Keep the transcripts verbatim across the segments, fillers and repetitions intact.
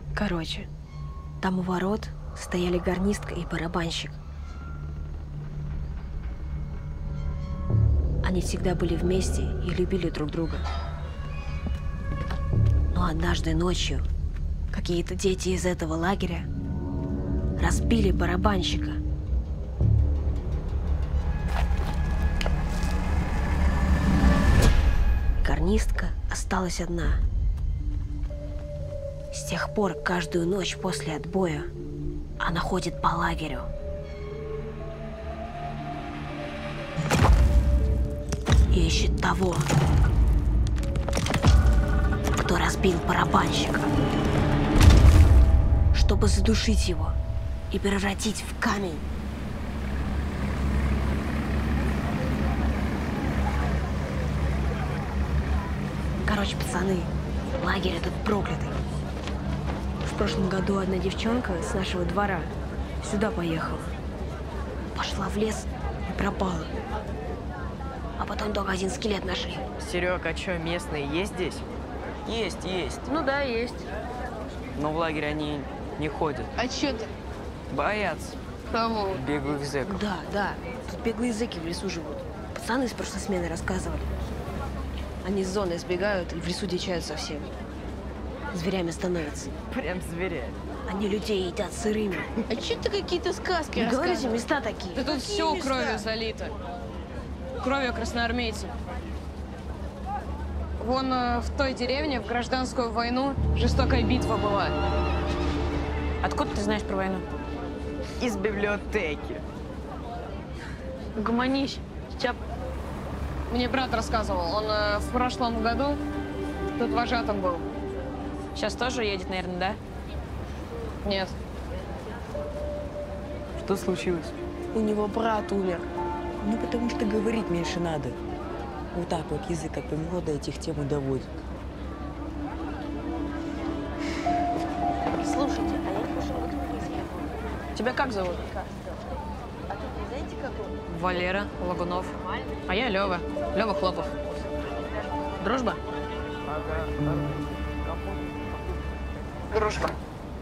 Короче, там у ворот стояли гарнистка и барабанщик. Они всегда были вместе и любили друг друга. Но однажды ночью какие-то дети из этого лагеря разбили барабанщика. Гарнистка осталась одна. С тех пор каждую ночь после отбоя она ходит по лагерю. И ищет того, кто разбил барабанщика, чтобы задушить его и превратить в камень. Короче, пацаны, лагерь этот проклятый. В прошлом году одна девчонка с нашего двора сюда поехала. Пошла в лес и пропала. А потом только один скелет нашли. Серег, а что, местные есть здесь? Есть, есть. Ну да, есть. Но в лагерь они не ходят. А чё ты? Боятся Кого? беглых зэков. Да, да. Тут беглые зэки в лесу живут. Пацаны из прошлой смены рассказывали. Они с зоны сбегают и в лесу дичают совсем. Зверями становятся. Прям зверя. Они людей едят сырыми. А чё ты какие-то сказки Не говорите, рассказываешь? места такие. Да тут все кровью залито. Кровью красноармейцев. Вон э, в той деревне в гражданскую войну жестокая битва была. Откуда ты знаешь про войну? Из библиотеки. Гомонись. Сейчас мне брат рассказывал. Он э, в прошлом году тут вожатым был. Сейчас тоже едет, наверное, да? Нет. Что случилось? У него брат умер. Ну, потому что говорить меньше надо. Вот так вот язык, как помело, до этих тем и доводит. Слушайте, а я слышала, вот вы из Тебя как зовут? А тут не знаете, как он? Валера Лагунов. А я Лева. Лева Хлопов. Дружба? Дружба.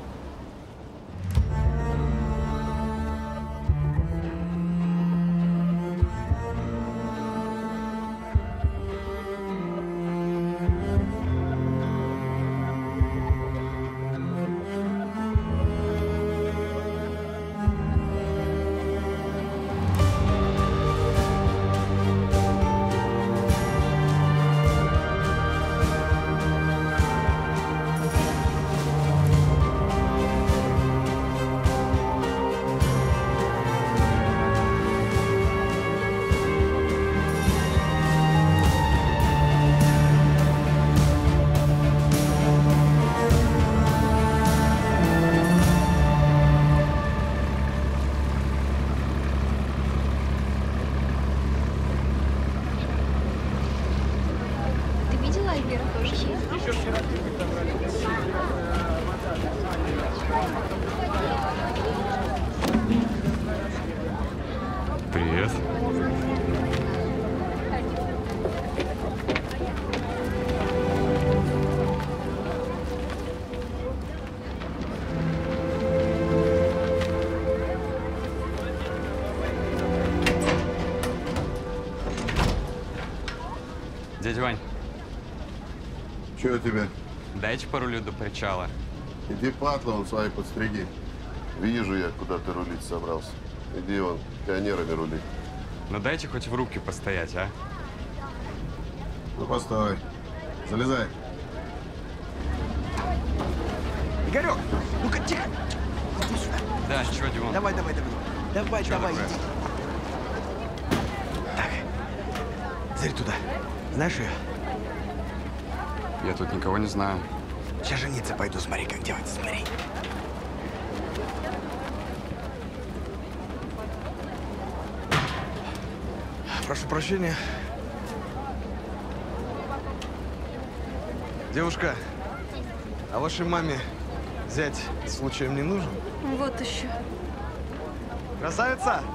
Привет. Дядя Вань, Че у тебя? дайте порулю до причала. Иди патлы он свои подстриги. Вижу я, куда ты рулить собрался. Иди вон, пионерами рули. Ну дайте хоть в руки постоять, а? Ну постой. Залезай. Игорек, ну-ка тихо. Иди сюда. Да, чего, Димон? Давай, давай, давай. Давай, Чё давай, такое? иди. Так, зырь туда. Знаешь ее? Я тут никого не знаю. Сейчас жениться пойду, смотри, как делается, смотри. Прошу прощения. Девушка, а вашей маме зять случаем не нужен? Вот еще. Красавица!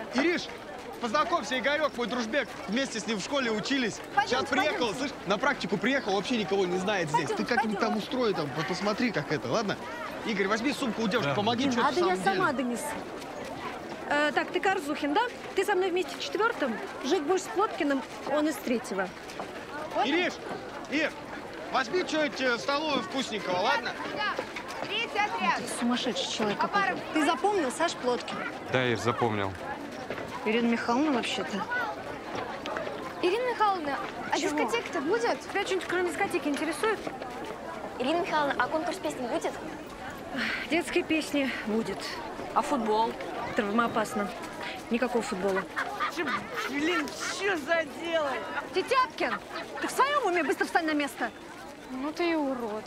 Ириш, познакомься, Игорек, мой дружбек. Вместе с ним в школе учились. Пойдемте, Сейчас приехал, пойдемте. слышь, на практику приехал, вообще никого не знает здесь. Пойдемте, Ты как-нибудь пойдемте. там устрой, там, вот посмотри, как это, ладно? Игорь, возьми сумку у девушки, помоги, Не что-то надо, в я самом сама деле. донесу. Э, так, ты Корзухин, да? Ты со мной вместе в четвертом. Жить будешь с Плоткиным, он из третьего. Ириш, Ир, возьми что-нибудь э, столовую вкусненького, ладно? Третий отряд. Сумасшедший человек По парам. какой-то. Ты запомнил, Саш Плоткин? Да, Ир, запомнил. Ирина Михайловна вообще-то. Ирина Михайловна, а Чего? дискотека-то будет? Тебя что-нибудь кроме дискотеки интересует? Ирина Михайловна, а конкурс песен будет? Детские песни будет. А футбол? Травмоопасно. Никакого футбола. Блин, что за дело? Тетяпкин, ты в своем уме? Быстро встань на место. Ну ты и урод.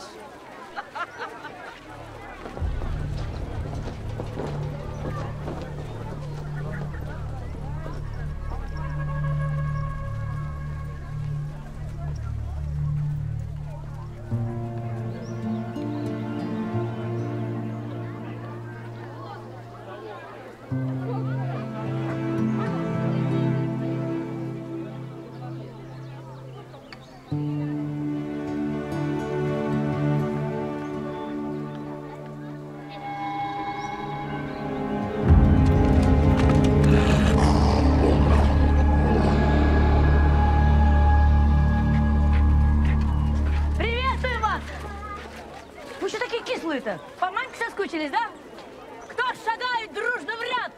Приветствую вас! Вы что такие кислые-то? По мамке соскучились, да? Кто шагает дружно в ряд?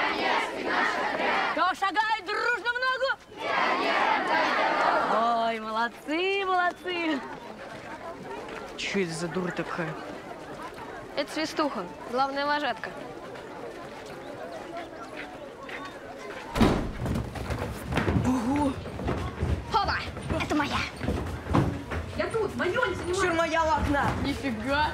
Кто шагает дружно в ногу? Ой, молодцы, молодцы! Что это за дура такая? Это Свистуха, главная вожатка. Хоба! Это моя. Я тут, мое не занимаюсь. Чур моя окна. Нифига.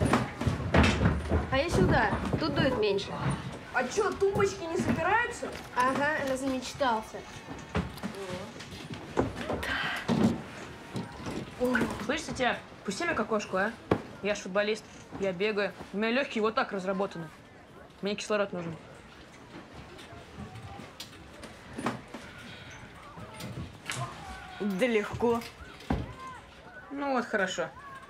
А я сюда, тут дует меньше. А что, тумбочки не собираются? Ага, она замечтался. Слышите тебя? Пусти меня к окошку, а? Я ж футболист. Я бегаю. У меня легкие вот так разработаны. Мне кислород нужен. Да легко. Ну вот, хорошо.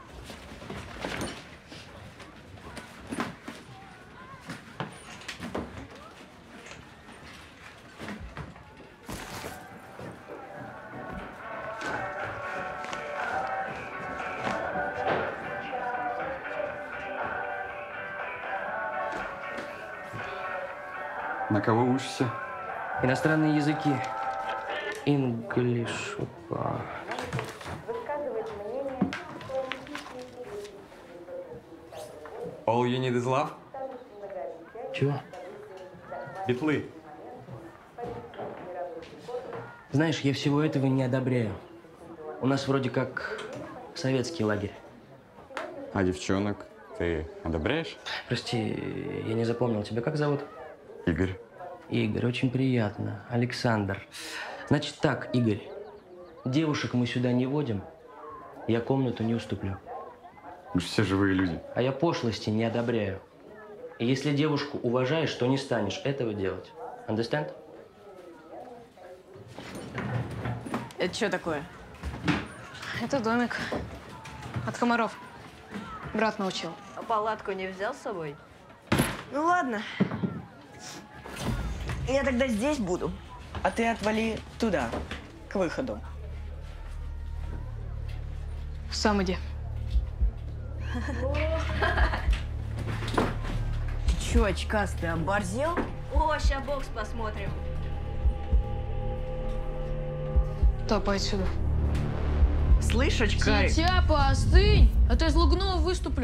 На кого учишься? Иностранные языки. English. Опа. All you need is love? Чего? Битлы. Знаешь, я всего этого не одобряю. У нас вроде как советский лагерь. А девчонок ты одобряешь? Прости, я не запомнил. Тебя как зовут? Игорь. Игорь, очень приятно. Александр. Значит так, Игорь. Девушек мы сюда не водим. Я комнату не уступлю. Мы же все живые люди. А я пошлости не одобряю. И если девушку уважаешь, то не станешь этого делать. Understand? Это что такое? Это домик. От комаров. Брат научил. А палатку не взял с собой? Ну ладно. Я тогда здесь буду, а ты отвали туда, к выходу. Сам иди. Ты чё, очкастый, оборзел? О, ща бокс посмотрим. Топай отсюда. Слышь, очкарик? Тетяпа, остынь! А то из Лугнова выступлю.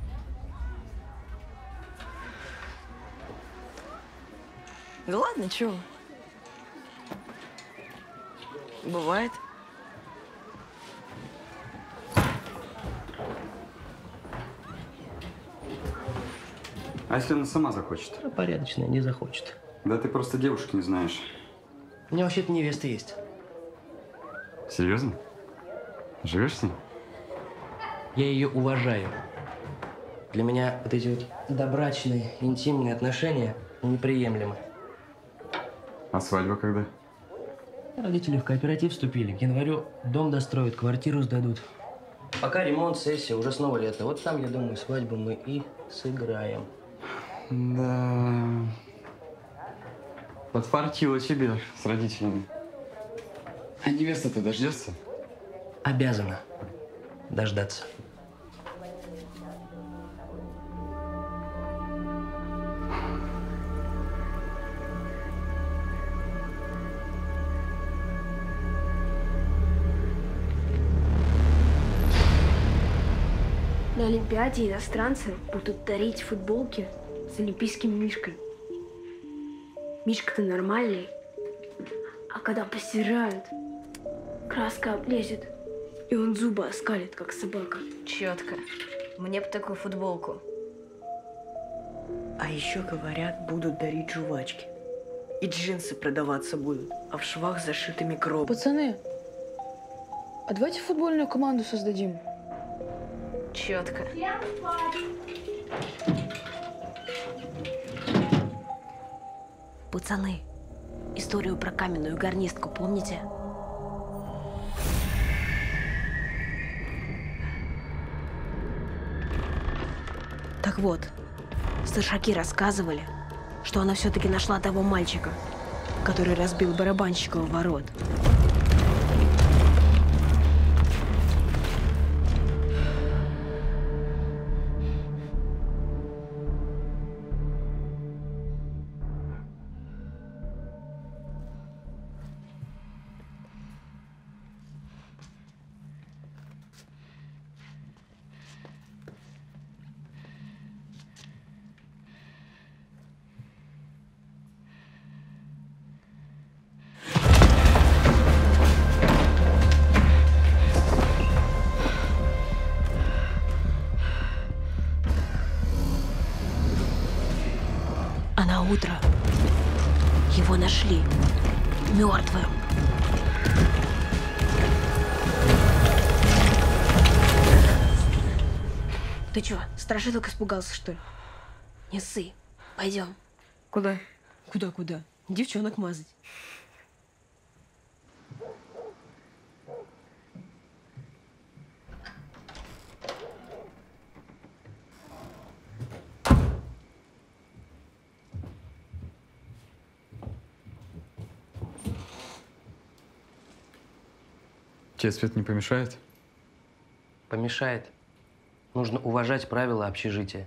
Да ладно, чё? Бывает. А если она сама захочет? Ну, порядочная, не захочет. Да ты просто девушек не знаешь. У меня вообще-то невеста есть. Серьезно? Живешь с ней? Я ее уважаю. Для меня вот эти вот добрачные, интимные отношения неприемлемы. А свадьба когда? Родители в кооператив вступили. К январю дом достроят, квартиру сдадут. Пока ремонт, сессия, уже снова лето. Вот там, я думаю, свадьбу мы и сыграем. Да. Подфартило тебе с родителями. А невеста-то дождется? Обязана дождаться. На Олимпиаде иностранцы будут дарить футболки с олимпийским мишкой. Мишка-то нормальный, а когда постирают, краска облезет, и он зубы оскалит, как собака. Четко. Мне бы такую футболку. А еще, говорят, будут дарить жвачки. И джинсы продаваться будут, а в швах зашиты микробы. Пацаны, а давайте футбольную команду создадим. Четко. Пацаны, историю про каменную гарнистку помните? Так вот, старшаки рассказывали, что она все-таки нашла того мальчика, который разбил барабанщика у ворот. А на утро его нашли мертвым. Ты чё, страшилок испугался, что ли? Не ссы, пойдем. Куда? Куда-куда? Девчонок мазать. Тебе свет не помешает? Помешает. Нужно уважать правила общежития.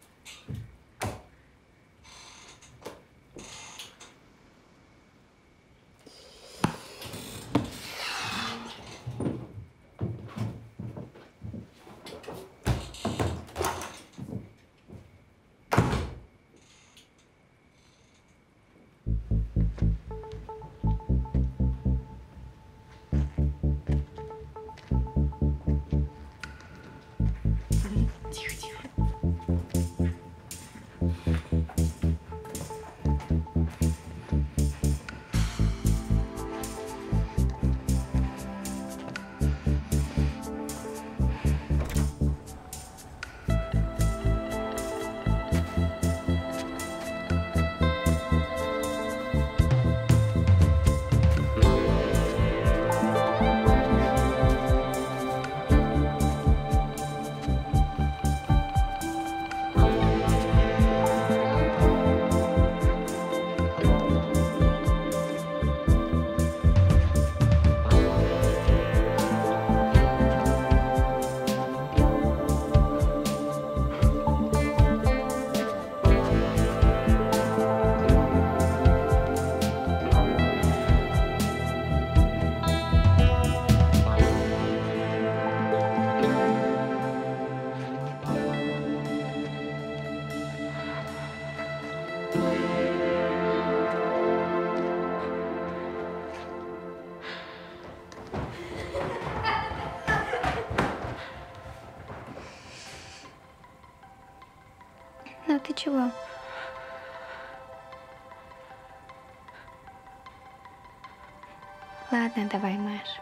Ну ты чего? Ладно, давай, Маш.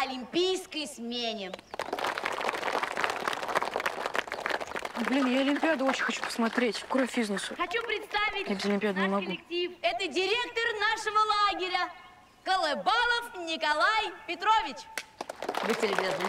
олимпийской смене. Блин, я Олимпиаду очень хочу посмотреть. Кровь из носу. Хочу представить Я без Олимпиады не наш могу. коллектив. Это директор нашего лагеря Колыбалов Николай Петрович. Будьте любезны.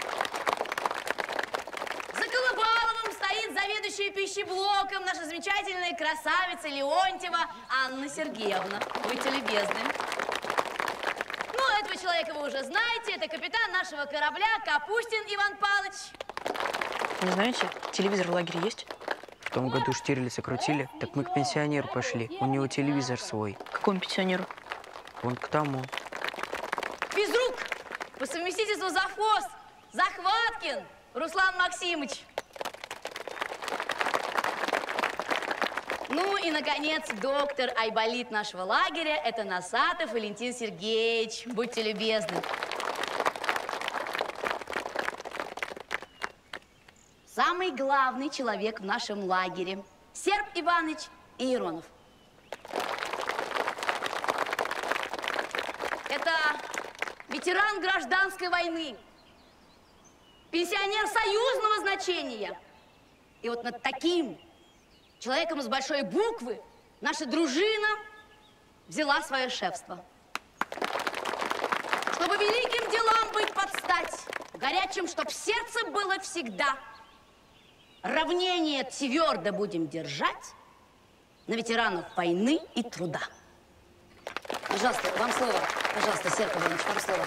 За Колыбаловым стоит заведующая пищеблоком наша замечательная красавица Леонтьева Анна Сергеевна. Будьте любезны. Ну, этого человека вы уже знаете. Это капитан нашего корабля Капустин Иван Павлович. Не знаете, телевизор в лагере есть? В том году Штирлица крутили, так мы к пенсионеру пошли. У него телевизор свой. К какому пенсионеру? Вон к тому. Физрук, по совместительству завхоз, Захваткин Руслан Максимович. Ну и, наконец, доктор айболит нашего лагеря, это Носатов Валентин Сергеевич. Будьте любезны. Самый главный человек в нашем лагере. Серб Иванович Иеронов. Это ветеран гражданской войны. Пенсионер союзного значения. И вот над таким человеком с большой буквы наша дружина взяла свое шефство. Чтобы великим делам быть под стать, горячим, чтоб сердце было всегда. Равнение твердо будем держать на ветеранов войны и труда. Пожалуйста, вам слово. Пожалуйста, Серб Иванович, вам слово.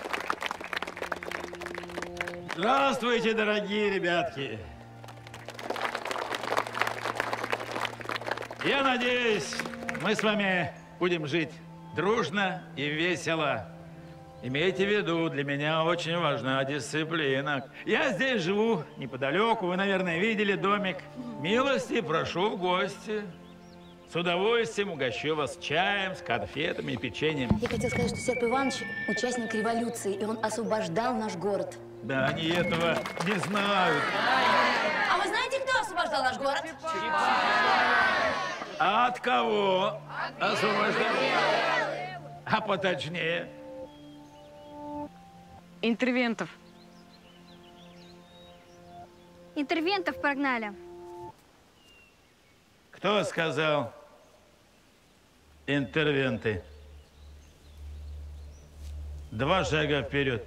Здравствуйте, дорогие ребятки. Я надеюсь, мы с вами будем жить дружно и весело. Имейте в виду, для меня очень важна дисциплина. Я здесь живу неподалеку, вы, наверное, видели домик. Милости прошу в гости. С удовольствием угощу вас чаем, с конфетами и печеньем. Я хотел сказать, что Серб Иванович участник революции, и он освобождал наш город. Да, они этого не знают. А вы знаете, кто освобождал наш город? А от кого освобождал? А поточнее? Интервентов. Интервентов прогнали. Кто сказал интервенты? Два шага вперед.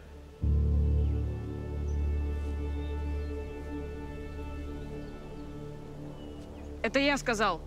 Это я сказал.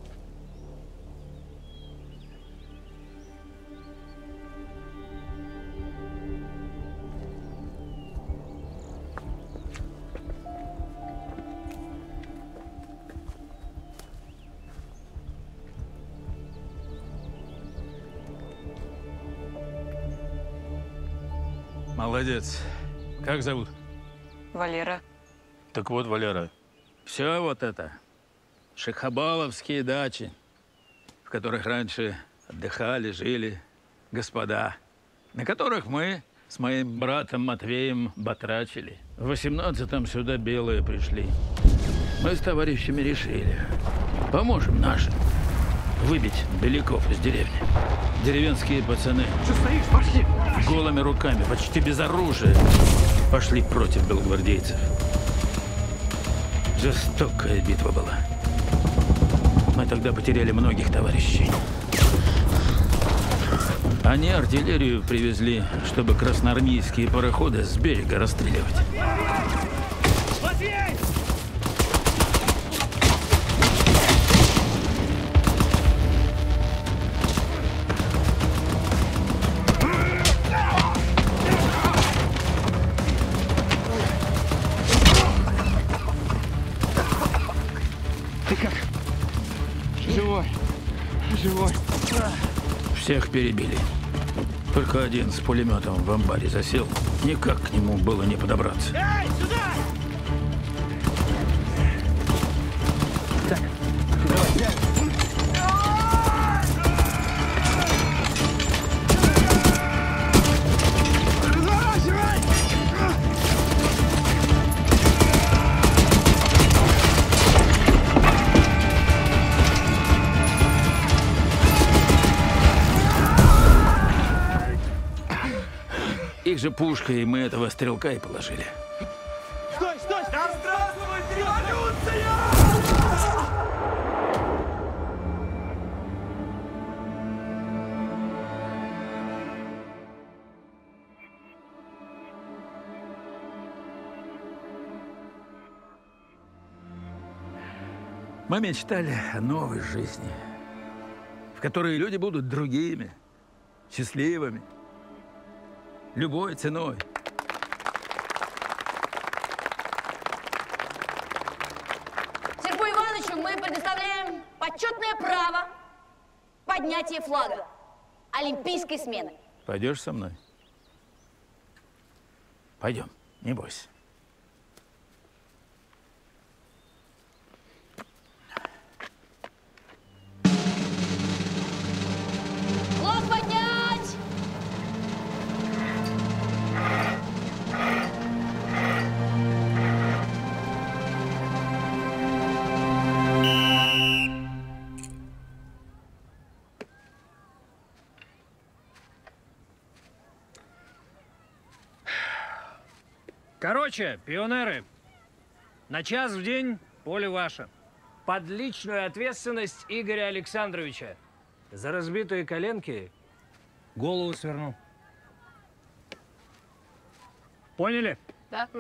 Молодец. Как зовут? Валера. Так вот, Валера, все вот это шихабаловские дачи, в которых раньше отдыхали, жили господа, на которых мы с моим братом Матвеем батрачили. В восемнадцатом сюда белые пришли. Мы с товарищами решили, поможем нашим выбить беляков из деревни. Деревенские пацаны Что стоишь? Пошли! голыми руками, почти без оружия, пошли против белогвардейцев. Жестокая битва была. Мы тогда потеряли многих товарищей. Они артиллерию привезли, чтобы красноармейские пароходы с берега расстреливать. Матвей! Ты как? Живой. Живой. Всех перебили. Только один с пулеметом в амбаре засел. Никак к нему было не подобраться. Эй, сюда! Так, давай, разворачивай! их же пушкой мы этого стрелка и положили. Стой, стой! Да здравствует революция! Мы мечтали о новой жизни, в которой люди будут другими, счастливыми, любой ценой. Серпу Ивановичу мы предоставляем почетное право поднятия флага олимпийской смены. Пойдешь со мной? Пойдем, не бойся. Флаг поднять! Короче, пионеры, на час в день поле ваше. Под личную ответственность Игоря Александровича. За разбитые коленки голову сверну. Поняли? Да.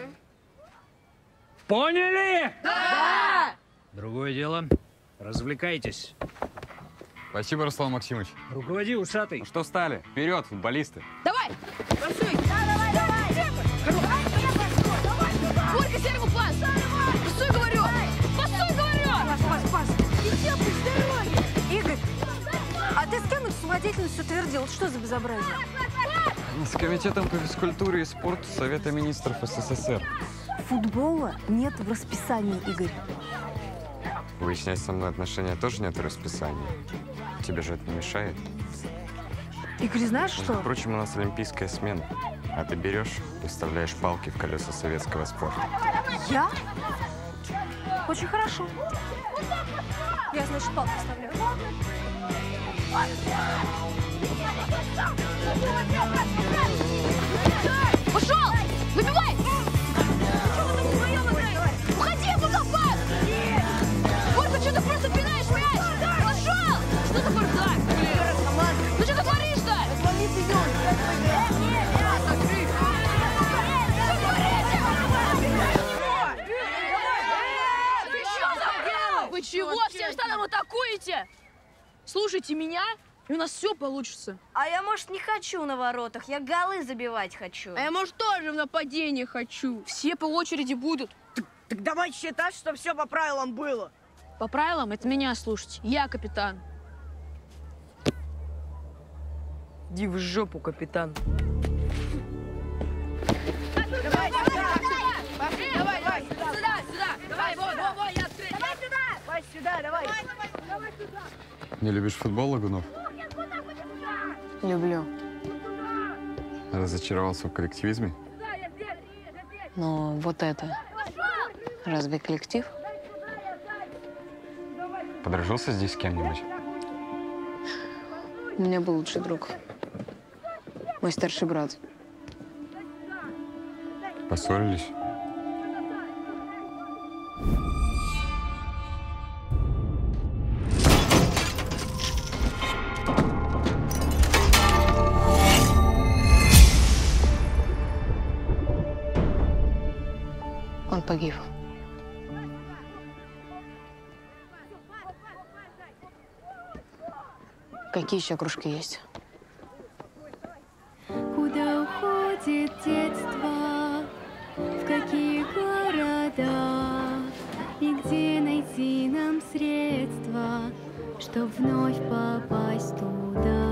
Поняли? Да! Другое дело. Развлекайтесь. Спасибо, Руслан Максимович. Руководи, усатый. Ну что встали? Вперед, футболисты. Давай! Бросай! Давай, давай, давай! Сколько серому пас! Пасуй, говорю! Пасуй, говорю! Пас, пас, пас! Иди, будь здоровье! Игорь, а ты с кем эту самодеятельность утвердил? Что за безобразие? С комитетом по физкультуре и спорту Совета министров СССР. Футбола нет в расписании, Игорь. Выяснять со мной отношения тоже нет в расписании. Тебе же это не мешает? Игорь, знаешь что? Между прочим, у нас олимпийская смена. А ты берешь и вставляешь палки в колеса советского спорта. Я? Очень хорошо. Я, значит, палку вставляю. Пошел! Выбивай! Уходи, Богопад! Борька, что ты просто пинаешь мяч? Пошел! Что за бардак? Ну что ты творишь-то? Вы чего всем станом атакуете? Слушайте меня, и у нас все получится. А я, может, не хочу на воротах, я голы забивать хочу. А я, может, тоже в нападении хочу. Все по очереди будут. Так, так давай считать, что все по правилам было. По правилам это меня слушать. Я капитан. Иди в жопу, капитан. Давай, давай, давай, давай, давай, сюда, сюда, давай, во, во, во, я открыт. Давай сюда, давай сюда, давай. Давай сюда. Не любишь футбол, Лагунов? Люблю. Разочаровался в коллективизме? Но вот это. Разве коллектив? Подружился здесь с кем-нибудь? У меня был лучший друг. Мой старший брат. Поссорились? Он погиб. Какие еще кружки есть? Куда уходит детство, в какие города, и где найти нам средства, чтоб вновь попасть туда.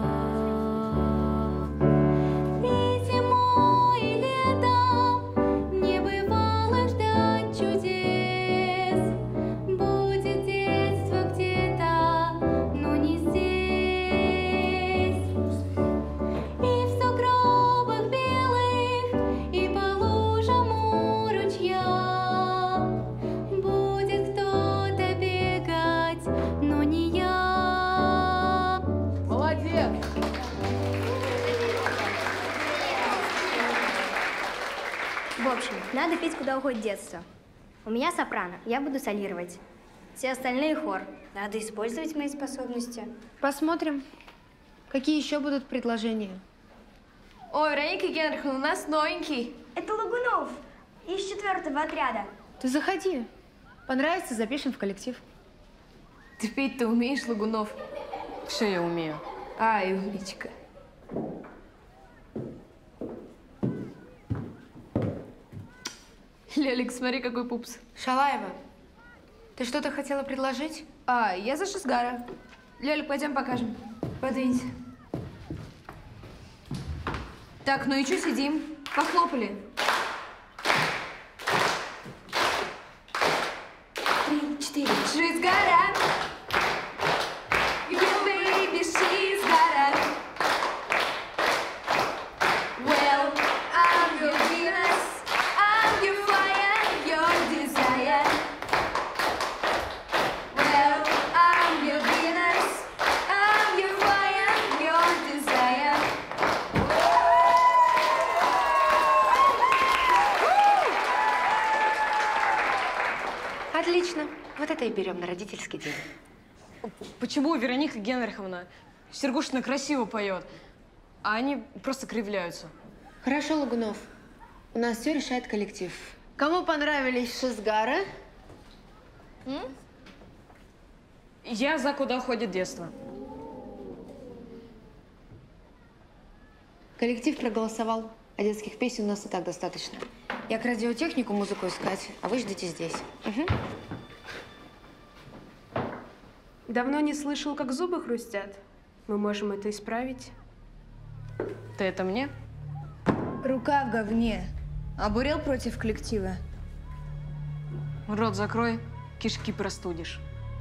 И зимой, и летом не бывало ждать чудес. Будет детство где-то, но не здесь. И в сугробах белых, и по лужам у ручья будет кто-то бегать, но не я. В общем, надо петь куда уходит детство. У меня сопрано, я буду солировать. Все остальные хор. Надо использовать мои способности. Посмотрим, какие еще будут предложения. Ой, Вероника Генриховна, у нас новенький. Это Лагунов из четвертого отряда. Ты заходи. Понравится, запишем в коллектив. Ты петь-то умеешь, Лагунов? Все я умею. Ай, умничка. Лелик, смотри, какой пупс. Шалаева, ты что-то хотела предложить? А, я за Шизгара. Лелик, пойдем покажем. Подвинься. Так, ну и что сидим? Похлопали. Три, четыре. Шизгара. You baby, Шизгара. Well, I'm your Venus. I'm your fire, your desire. Well, I'm your Venus. I'm your fire, your desire. Отлично. Вот это и берем на родительский день. Почему Вероника Генриховна? Сергушина красиво поет, а они просто кривляются. Хорошо, Лагунов. У нас все решает коллектив. Кому понравились Шизгара? М? Я за «Куда уходит детство». Коллектив проголосовал. А детских песен у нас и так достаточно. Я к радиотехнику музыку искать, а вы ждите здесь. Угу. Давно не слышал, как зубы хрустят. Мы можем это исправить. Ты это мне? Рука в говне. Обурел против коллектива. Рот закрой, кишки простудишь.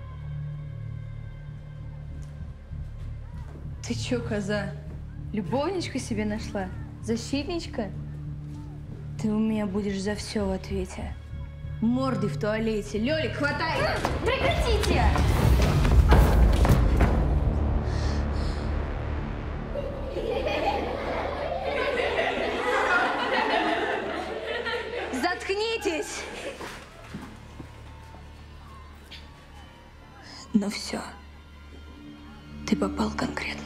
Ты чё, коза? Любовничка себе нашла? Защитничка? Ты у меня будешь за все в ответе. Морды в туалете. Лёлик, хватай! Прекратите! Заткнитесь! Ну все. Ты попал конкретно.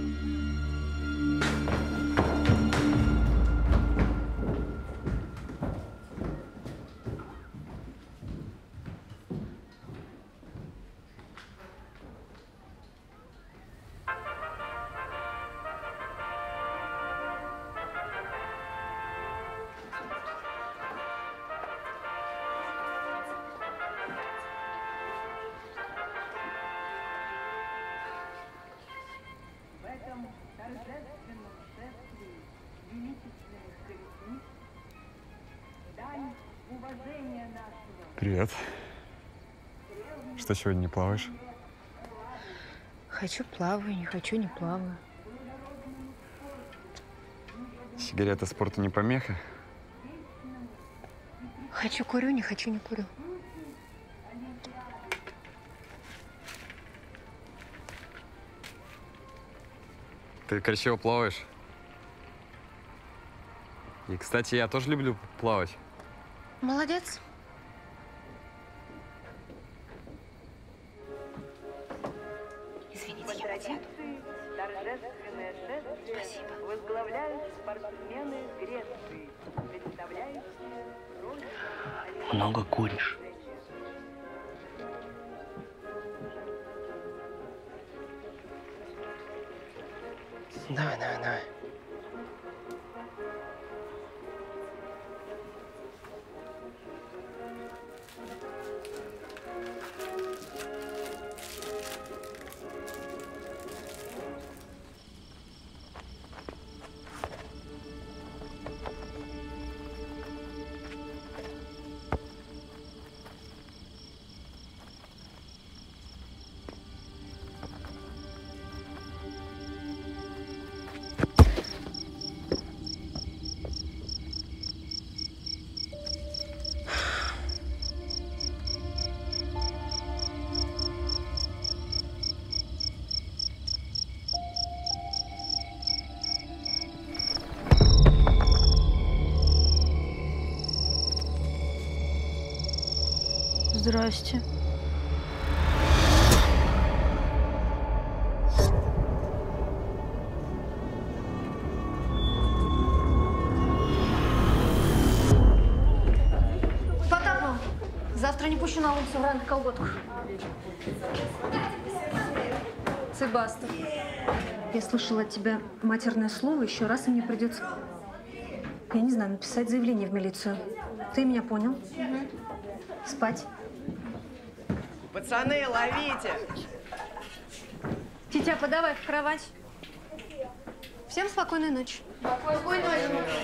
Привет. Что, сегодня не плаваешь? Хочу — плаваю, не хочу — не плаваю. Сигарета спорту не помеха? Хочу — курю, не хочу — не курю. Ты красиво плаваешь. И, кстати, я тоже люблю плавать. Молодец. Извините, я хотела. Торжественное шествие Спасибо. возглавляют спортсмены Греции, представляющие роль... Много куришь. Давай, давай, давай. Здрасте. Потапова, завтра не пущу на улицу в ранных колготках. Себастов, я слышала от тебя матерное слово, еще раз и мне придется, я не знаю, написать заявление в милицию. Ты меня понял? Угу. Спать. Пацаны, ловите! Тетя, подавай в кровать. Всем спокойной ночи. Спокойной ночи.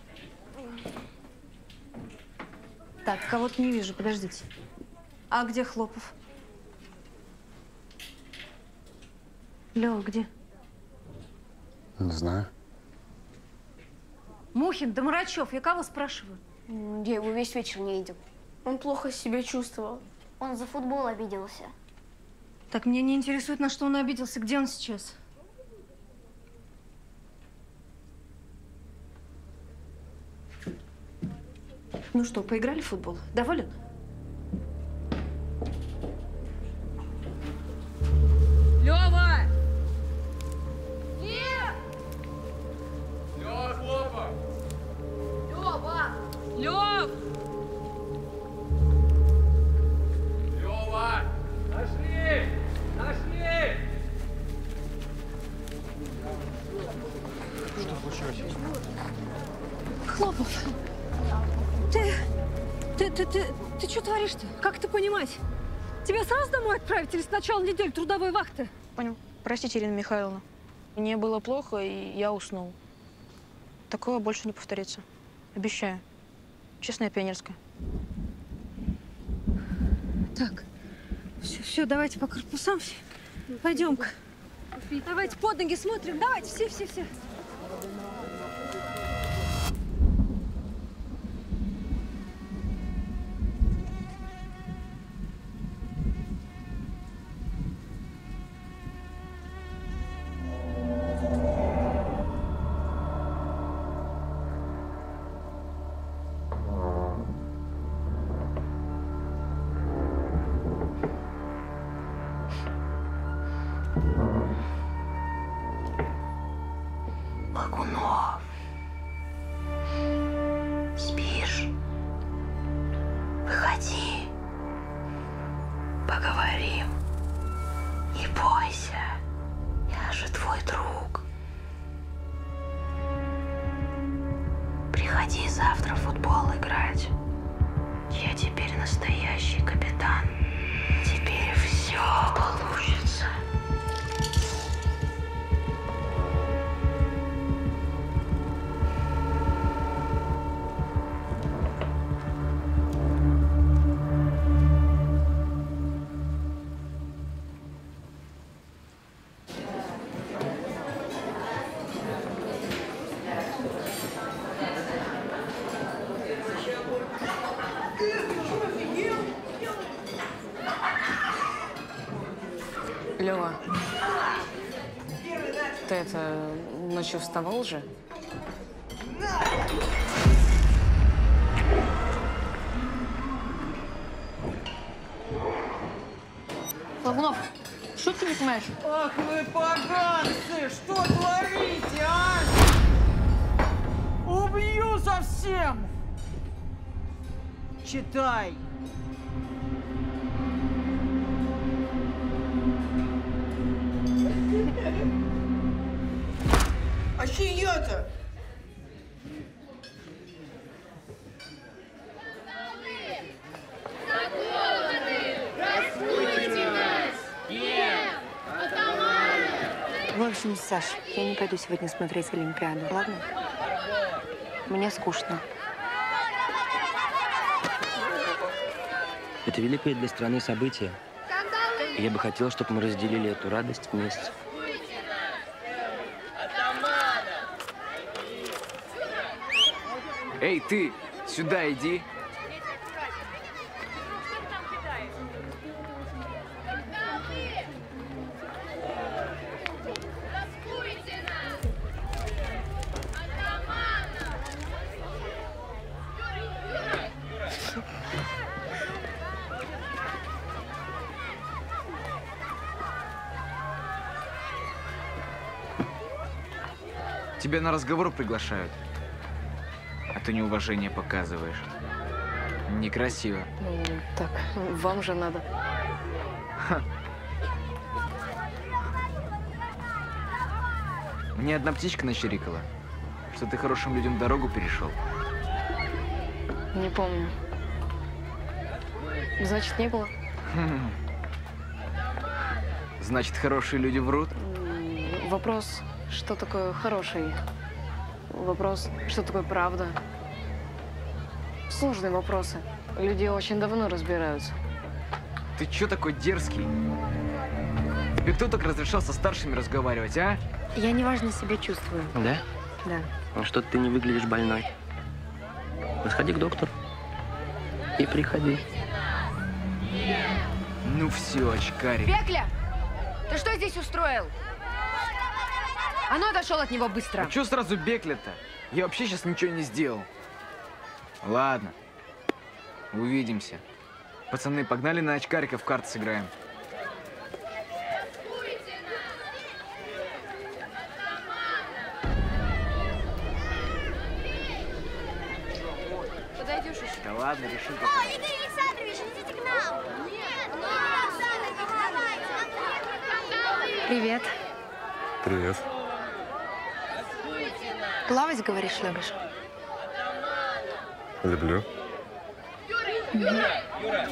Так, кого-то не вижу, подождите. А где Хлопов? Лёва, где? Не знаю. Мухин, да Мрачев, я кого спрашиваю? Я его весь вечер не видел. Он плохо себя чувствовал. Он за футбол обиделся. Так, меня не интересует, на что он обиделся. Где он сейчас? Ну что, поиграли в футбол? Доволен? Лёва! Нет! Лёва, Хлопа! Лёва! Лёв! Лёва! Нашли! Нашли! Что случилось? Хлопов, ты, ты, ты, ты, ты что творишь-то? Как это понимать? Тебя сразу домой отправить или с начала недели трудовой вахты? Понял. Простите, Ирина Михайловна. Мне было плохо, и я уснул. Такого больше не повторится. Обещаю. Честная пионерская. Так, все, все, давайте по корпусам. Пойдем-ка. Давайте под ноги смотрим. Давайте, все, все, все. Лагунов, спишь? Выходи, поговорим. Не бойся, я же твой друг. Приходи завтра в футбол играть. Я теперь настоящий капитан. Теперь все получится. Лёва, ты это, ночью вставал же? Лагунов, что ты не понимаешь? Ах вы поганцы! Что творите, а? Убью совсем! Читай! А чьё-то? В общем, Саш, я не пойду сегодня смотреть Олимпиаду, ладно? Мне скучно. Это великое для страны событие. И я бы хотел, чтобы мы разделили эту радость вместе. Эй, ты, сюда иди. Тебя на разговор приглашают, а ты неуважение показываешь. Некрасиво. Ну, так, вам же надо. Ха. Мне одна птичка начирикала, что ты хорошим людям дорогу перешел. Не помню. Значит, не было? Хм. Значит, хорошие люди врут? Вопрос, что такое хороший? Вопрос, что такое правда? Сложные вопросы. Люди очень давно разбираются. Ты чё такой дерзкий? Тебе кто так разрешал со старшими разговаривать, а? Я неважно себя чувствую. Да? Да. Ну что-то ты не выглядишь больной. Ну, сходи к доктору. И приходи. Ну все, очкарик. Пекля! Ты что здесь устроил? А ну, отошел от него быстро. А чё сразу Бекля-то? Я вообще сейчас ничего не сделал. Ладно. Увидимся. Пацаны, погнали на очкарика в карты сыграем. Подойдешь еще? Да ладно, решим. О, Игорь Александрович, идите к нам! Привет. Привет. Плавать, говоришь, любишь? Люблю. Юра! Юра!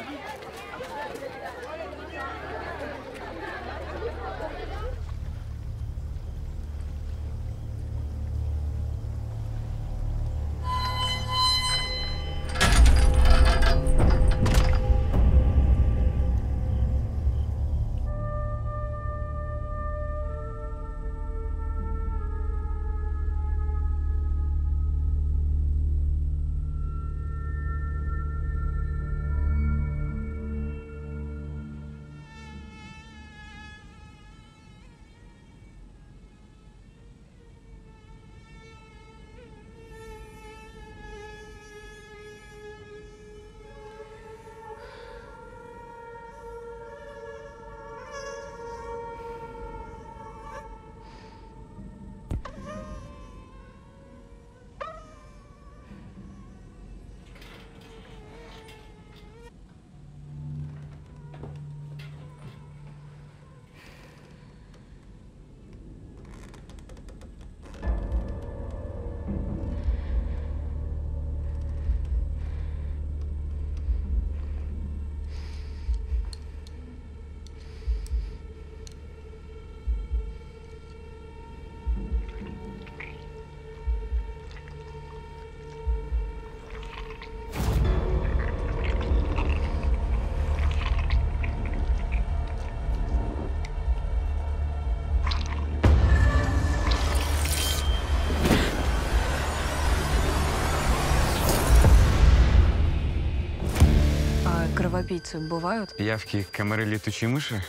Кровопийцы бывают? Пиявки, комары, летучие мыши?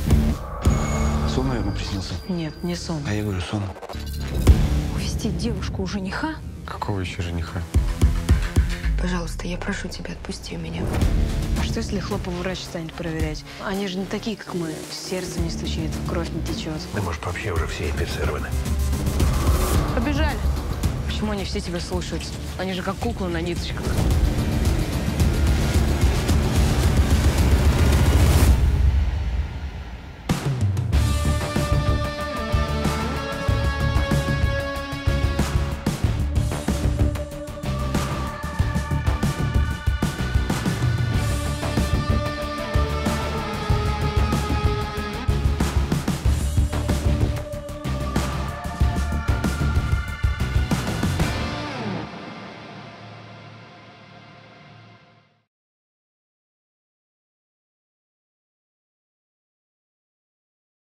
Сон, наверное, приснился. Нет, не сон. А я говорю, сон. Увести девушку у жениха? Какого еще жениха? Пожалуйста, я прошу тебя, отпусти меня. А что, если хлоповый врач станет проверять? Они же не такие, как мы. Сердце не стучит, кровь не течет. Да, может, вообще уже все инфицированы. Побежали! Почему они все тебя слушаются? Они же как куклы на ниточках.